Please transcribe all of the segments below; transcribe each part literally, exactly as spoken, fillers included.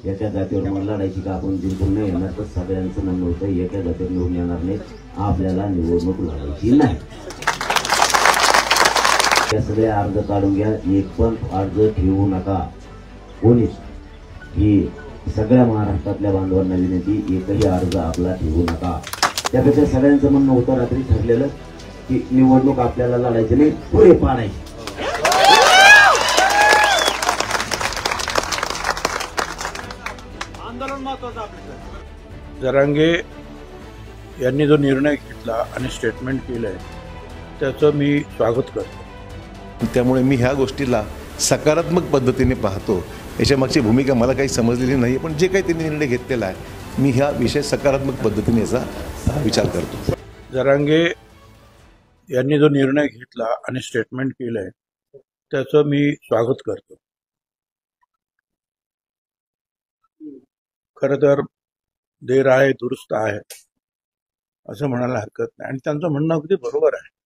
एका जातीवर मग लढायची का आपण जिंकून नाही येणार, तर सगळ्यांचं म्हणणं होतं एका जातीवर निवडून येणार नाही, आपल्याला निवडणूक लढायची नाही. या सगळे अर्ज काढून घ्या, एक पण अर्ज ठेवू नका कोणीच. ही सगळ्या महाराष्ट्रातल्या बांधवांना विनंती, एकही अर्ज आपला ठेवू नका. त्यापेक्षा सगळ्यांचं म्हणणं होतं रात्री ठरलेलं की निवडणूक आपल्याला लढायची नाही, पुढे पाडायची. जरांगे यांनी जो निर्णय घेतला आणि स्टेटमेंट केलंय त्याचं मी स्वागत करतो. त्यामुळे मी ह्या गोष्टीला सकारात्मक पद्धतीने पाहतो. याच्या मागची भूमिका मला काही समजलेली नाही, पण जे काही त्यांनी निर्णय घेतलेला आहे मी ह्या विषय सकारात्मक पद्धतीने याचा विचार करतो. जरांगे यांनी जो निर्णय घेतला आणि स्टेटमेंट केलंय त्याचं मी स्वागत करतो. खरं तर देर आहे दुरुस्त आहे असं म्हणायला हरकत नाही, आणि त्यांचं म्हणणं अगदी बरोबर आहे.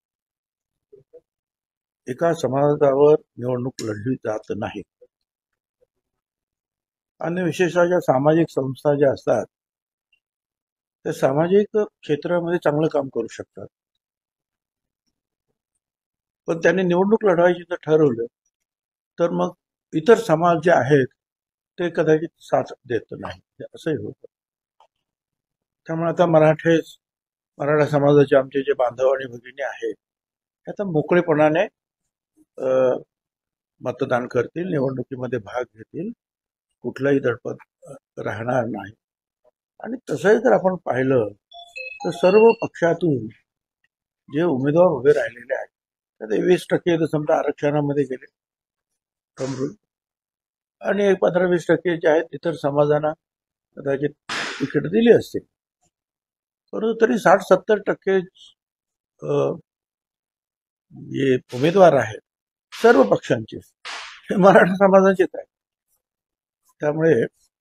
एका समाजावर निवडणूक लढली जात नाही, आणि विशेषतः ज्या सामाजिक संस्था ज्या असतात त्या सामाजिक क्षेत्रामध्ये चांगलं काम करू शकतात, पण त्यांनी निवडणूक लढवायची जर ठरवलं तर मग इतर समाज जे आहेत ते कदाचित साथ देत नाही, असंही होतं. त्यामुळे आता मराठे मराठा समाजाचे आमचे जे बांधव आणि भगिनी आहेत ते आता मोकळेपणाने मतदान करतील, निवडणुकीमध्ये भाग घेतील, कुठलाही दडपण राहणार नाही. आणि तसंही जर आपण पाहिलं तर सर्व पक्षातून जे उमेदवार उभे राहिलेले आहेत तर वीस टक्के तर समजा आरक्षणामध्ये गेले कमरून, आणि एक पंधरा वीस टक्के जे आहेत इतर समाजांना कदाचित तिकीट दिली असते, परंतु तरी साठ सत्तर टक्के जे उमेदवार आहेत सर्व पक्षांचे हे मराठा समाजाचेच आहेत. त्यामुळे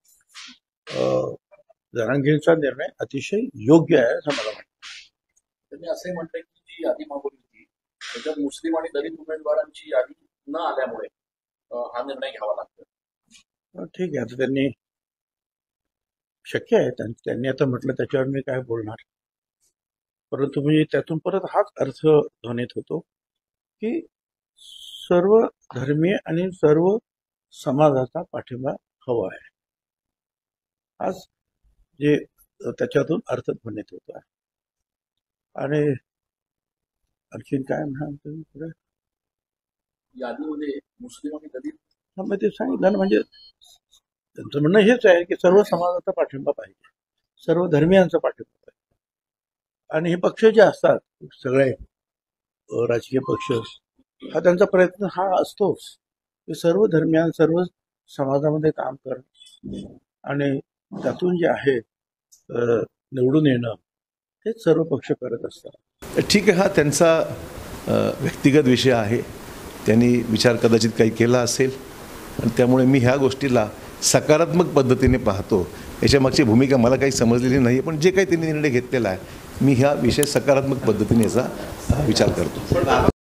जरांगेंचा निर्णय अतिशय योग्य आहे असं मला वाटतं. त्यांनी असंही म्हटलंय की जी यादी मागवली होती त्याच्यात मुस्लिम आणि दलित उमेदवारांची यादी न आल्यामुळे हा निर्णय घ्यावा लागतो. ठीक आहे, आता त्यांनी शक्य आहे, त्यांनी आता म्हटलं त्याच्यावर मी काय बोलणार, परंतु मी त्यातून परत हाच अर्थ ध्वनीत होतो की सर्व धर्मीय आणि सर्व समाजाचा पाठिंबा हवा आहे. आज जे त्याच्यातून अर्थ ध्वनीत होत आहे. आणि आणखीन काय म्हणाल पुढे यादीमध्ये मुस्लिम आणि दलित मग ते सांगितलं ना, म्हणजे त्यांचं म्हणणं हेच आहे की सर्व समाजाचा पाठिंबा पाहिजे, सर्व धर्मियांचा पाठिंबा पाहिजे. आणि हे पक्ष जे असतात सगळे राजकीय पक्ष, हा त्यांचा प्रयत्न हा असतोच की सर्व धर्मियां सर्व समाजामध्ये काम करणं आणि त्यातून जे आहे निवडून येणं हे सर्व पक्ष करत असतात. ठीक आहे, हा त्यांचा व्यक्तिगत विषय आहे, त्यांनी विचार कदाचित काही केला असेल, आणि त्यामुळे मी ह्या गोष्टीला सकारात्मक पद्धतीने पाहतो. याच्या मागची भूमिका मला काही समजलेली नाही, पण जे काही त्यांनी निर्णय घेतलेला आहे मी ह्या विषय सकारात्मक पद्धतीने याचा विचार करतो.